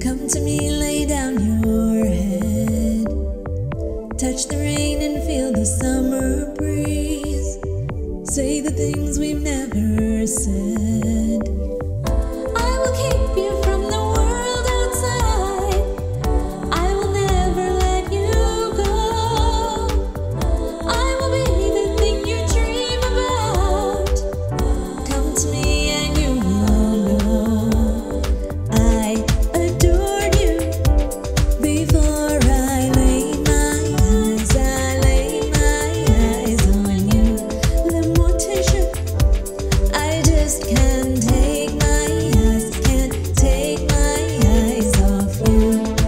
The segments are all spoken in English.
Come to me, lay down your head. Touch the rain and feel the summer breeze. Say the things we've never said. I will keep you from the world outside. I will never let you go. I will be the thing you dream about. Come to me and you will know I adored you before I lay my eyes on you. L'importation, I just can't take my eyes off you.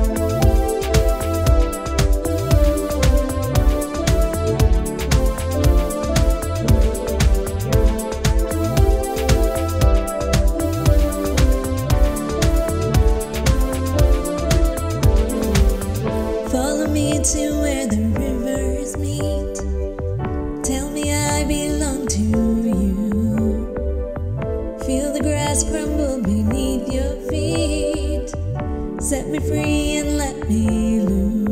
Follow me to where the rivers meet. Tell me I belong to you. Feel the grass crumble beneath your feet. Set me free and let me loose.